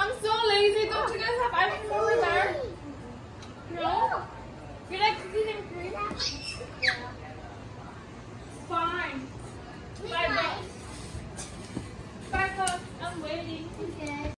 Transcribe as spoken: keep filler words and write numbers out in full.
I'm so lazy. Don't you guys have ice cream over there? No? You like cookies and cream?